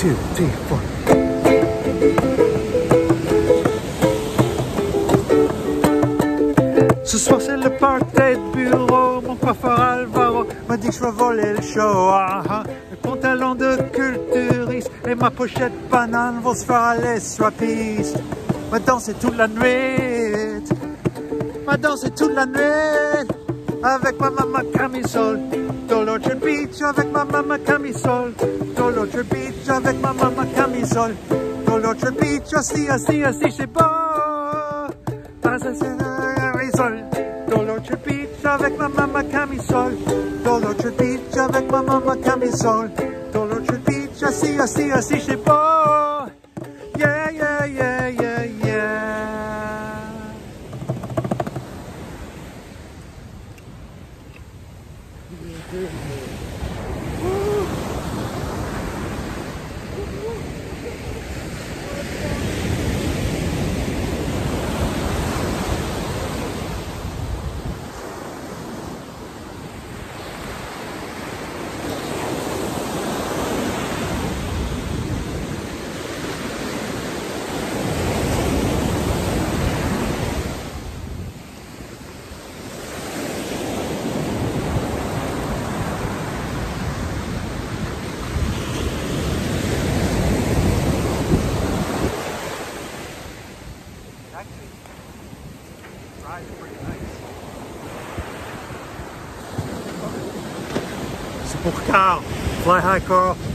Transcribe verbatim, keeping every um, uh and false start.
two, three, four. Ce soir c'est le party de bureau, mon coiffeur Alvaro m'a dit que je vais voler le show. Ah, ah. Mes pantalons de culturiste et ma pochette banane vont se faire aller sur la piste. Ma danse est toute la nuit, ma danse est toute la nuit, avec ma maman camisole. Dans l'autre beach avec ma maman camisole. Dans l'autre beach avec ma maman camisole. Dans l'autre beach assis, assis, assis, c'est beau. Dans l'autre beach avec ma maman camisole. Dans l'autre beach avec ma maman camisole. Dans l'autre beach assis, assis, assis, c'est beau. Yeah, yeah, yeah, yeah, yeah. C'est pour Karl. Fly high, Karl.